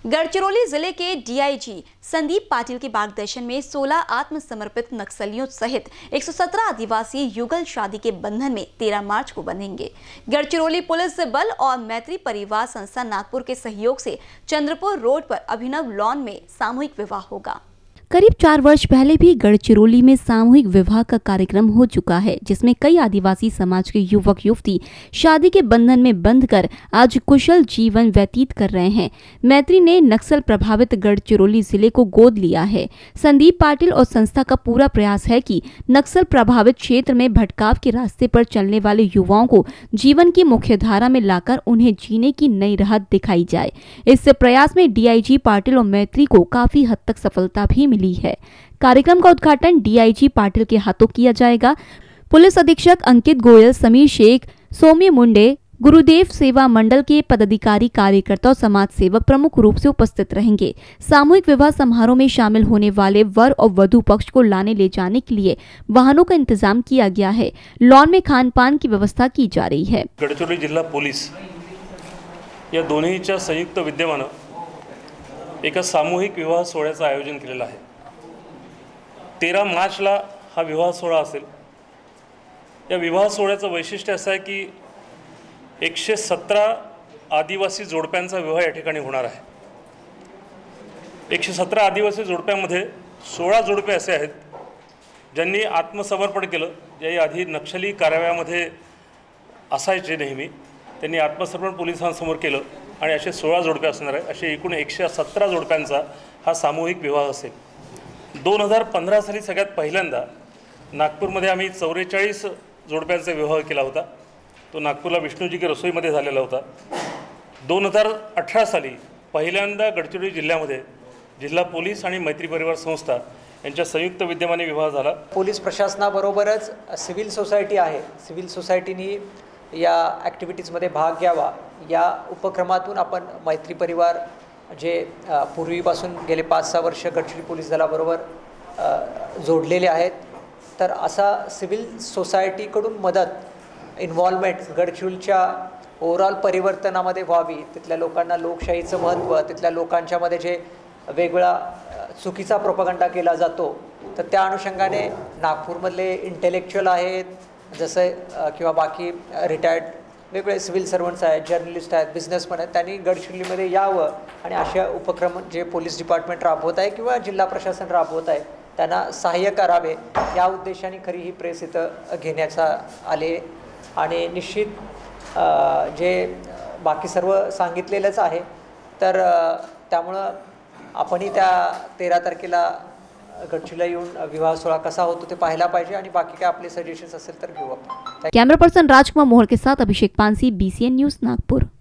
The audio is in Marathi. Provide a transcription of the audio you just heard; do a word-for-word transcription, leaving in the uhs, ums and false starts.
गढ़चिरौली जिले के डीआईजी संदीप पाटिल के मार्गदर्शन में सोलह आत्मसमर्पित नक्सलियों सहित एक सौ सत्रह आदिवासी युगल शादी के बंधन में तेरह मार्च को बंधेंगे। गढ़चिरौली पुलिस बल और मैत्री परिवार संस्था नागपुर के सहयोग से चंद्रपुर रोड पर अभिनव लॉन में सामूहिक विवाह होगा। करीब चार वर्ष पहले भी गढ़चिरौली में सामूहिक विवाह का कार्यक्रम हो चुका है, जिसमें कई आदिवासी समाज के युवक युवती शादी के बंधन में बंधकर आज कुशल जीवन व्यतीत कर रहे हैं। मैत्री ने नक्सल प्रभावित गढ़चिरौली जिले को गोद लिया है। संदीप पाटिल और संस्था का पूरा प्रयास है कि नक्सल प्रभावित क्षेत्र में भटकाव के रास्ते पर चलने वाले युवाओं को जीवन की मुख्यधारा में लाकर उन्हें जीने की नई राह दिखाई जाए। इस प्रयास में डीआईजी पाटिल और मैत्री को काफी हद तक सफलता भी मिली है। कार्यक्रम का उद्घाटन डीआईजी पाटिल के हाथों किया जाएगा। पुलिस अधीक्षक अंकित गोयल, समीर शेख, सौम्य मुंडे, गुरुदेव सेवा मंडल के पदाधिकारी, कार्यकर्ता और समाज सेवक प्रमुख रूप से उपस्थित रहेंगे। सामूहिक विवाह समारोह में शामिल होने वाले वर और वधु पक्ष को लाने ले जाने के लिए वाहनों का इंतजाम किया गया है। लॉन में खान पान की व्यवस्था की जा रही है। गढ़चिरौली जिल्हा पोलीस या दोन्हीच्या संयुक्त विद्यमानं एका सामूहिक विवाह सोहळ्याचं आयोजन केलेलं आहे। तेरह मार्चला हा विवाह सोहळा असेल। या विवाह सोहळ्याचं वैशिष्ट्य असं आहे की एकशे सतरा आदिवासी जोडप्यांचा विवाह या ठिकाणी होणार आहे। एकशे सतरा आदिवासी जोडप्यांमध्ये सोळा जोडपे असे आहेत ज्यांनी आत्मसमर्पण केलं। जे आधी नक्षली कारवायामध्ये असायचे नेहमी, त्यांनी आत्मसमर्पण पोलिसांसमोर केलं आणि असे सोळा जोडपे असणार आहे। असे एकूण एकशे सतरा जोडप्यांचा हा सामूहिक विवाह असेल। दोन हजार पंधरा साली सगळ्यात पहिल्यांदा नागपूरमध्ये आम्ही चौवेचाळीस जोडप्यांचा विवाह केला होता। तो नागपूरला विष्णुजी की रसोईमध्ये झालेला होता। दोन हजार अठरा साली पहिल्यांदा गडचिरोली जिल्ह्यामध्ये जिल्हा पोलीस आणि मैत्री परिवार संस्था यांच्या संयुक्त विद्यमाने विवाह झाला। पोलीस प्रशासनाबरोबरच सिव्हिल सोसायटी आहे, सिव्हिल सोसायटीनी या ॲक्टिव्हिटीजमध्ये भाग घ्यावा। या उपक्रमातून आपण मैत्री परिवार जे पूर्वीपासून गेले पाच सहा वर्ष गडचिरोली पोलीस दलाबरोबर जोडलेले आहेत, तर असा सिव्हिल सोसायटीकडून मदत इन्व्हॉल्वमेंट गडचिरोलीच्या ओव्हरऑल परिवर्तनामध्ये व्हावी। तिथल्या लोकांना लोकशाहीचं महत्त्व, तिथल्या लोकांच्यामध्ये जे वेगळा चुकीचा प्रोपगंडा केला जातो, तर त्या अनुषंगाने नागपूरमधले इंटेलेक्च्युअल आहेत जसे किंवा बाकी रिटायर्ड वेगवेगळे सिव्हिल सर्वंट्स आहेत, जर्नलिस्ट आहेत, बिझनेसमॅन आहेत, त्यांनी गडचिरोलीमध्ये यावं आणि अशा उपक्रम जे पोलीस डिपार्टमेंट राबवत आहे किंवा जिल्हा प्रशासन राबवत आहे त्यांना सहाय्य करावे, या उद्देशाने खरी ही प्रेस इथं घेण्याचा आले। आणि निश्चित जे बाकी सर्व सांगितलेलंच आहे, तर त्यामुळं आपणही त्या तेरा तारखेला गडचिरोलीला येऊन विवाह सोहळा कसा होतो ते पाहायला पाहिजे आणि बाकी काय आपले सजेशन्स असेल तर घेऊ आपण। कैमरा पर्सन राजकुमार मोहर के साथ अभिषेक पानसी, बीसीएन न्यूज़ नागपुर।